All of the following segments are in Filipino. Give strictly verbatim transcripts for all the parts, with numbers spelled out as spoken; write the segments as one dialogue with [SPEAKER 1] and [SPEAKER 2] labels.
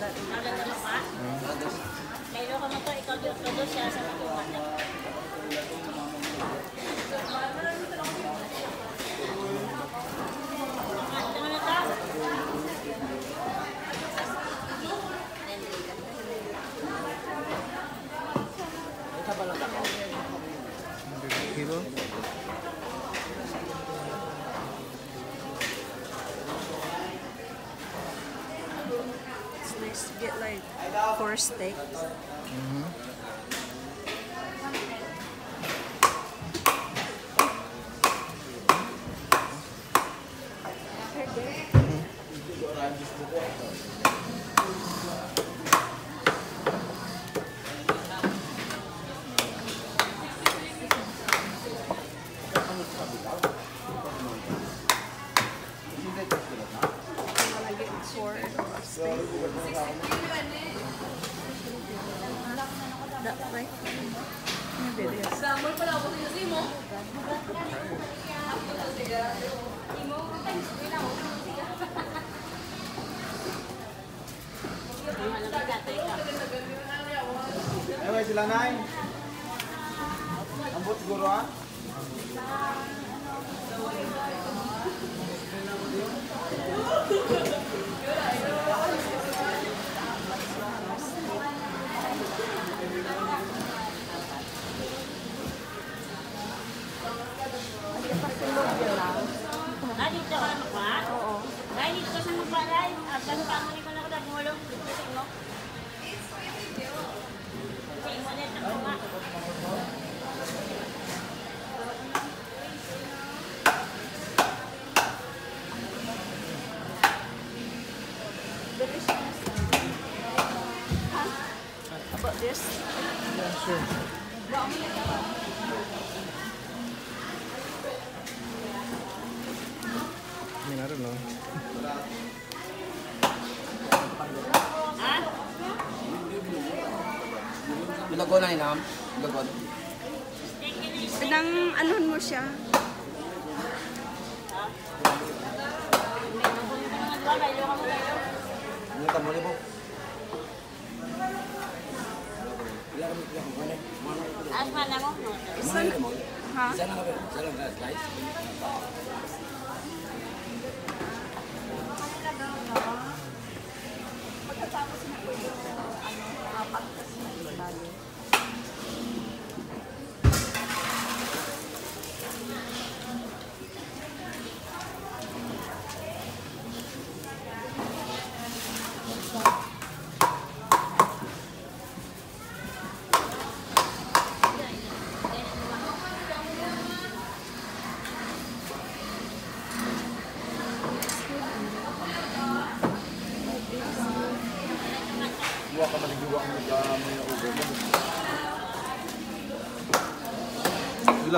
[SPEAKER 1] Kailo ka mo to, ikaw doon siya sa matumat.
[SPEAKER 2] Kilo?
[SPEAKER 3] It's nice to get like four steaks.
[SPEAKER 2] Mm-hmm.
[SPEAKER 3] That way.
[SPEAKER 4] Ewan sila na eh. Ambot siguro ah.
[SPEAKER 1] Ah, dito ka na magpa? Oo. Ay, dito ka sa magpa, Ray. At ano pa, muli ko na ako nagmulong. Kusing mo. Kusing mo net ang kuma.
[SPEAKER 3] How about this?
[SPEAKER 2] Yeah, sure. I mean, I don't know.
[SPEAKER 1] Ha?
[SPEAKER 4] Bilagon na inam. Bilagon.
[SPEAKER 3] Pinang anuhan mo siya.
[SPEAKER 4] Ini kamu ni bu.
[SPEAKER 1] Asma na mo?
[SPEAKER 3] Isa na. Ha?
[SPEAKER 4] Sana ka ba? Sana ka slice.
[SPEAKER 3] Pagkatapos na po yung ano, apat kasi na bali.
[SPEAKER 4] Dua ka maligwa ang mga ubo mo. Ila.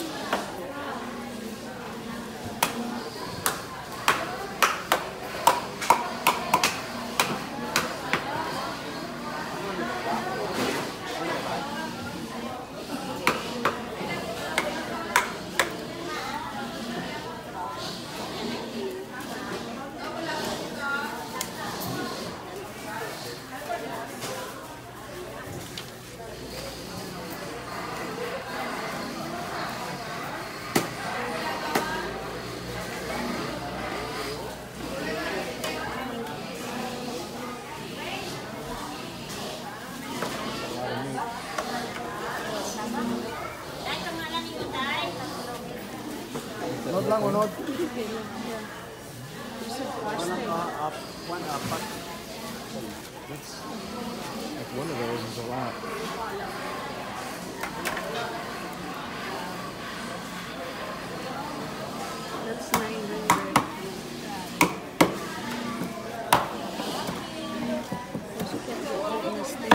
[SPEAKER 4] Unod lang, unod. One up, one up.
[SPEAKER 2] That's like one of those is a lot.
[SPEAKER 3] That's nine hundred. Because you can go in the stage.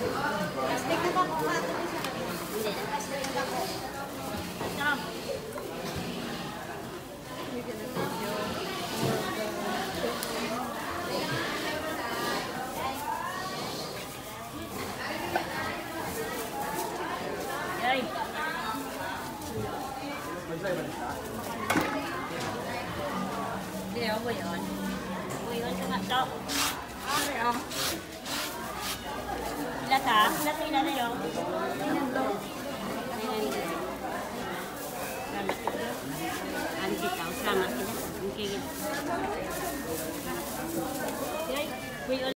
[SPEAKER 1] Plastic na ba kung ato isa? Hindi, plastic na ba ko? Ito.
[SPEAKER 3] We're gonna video.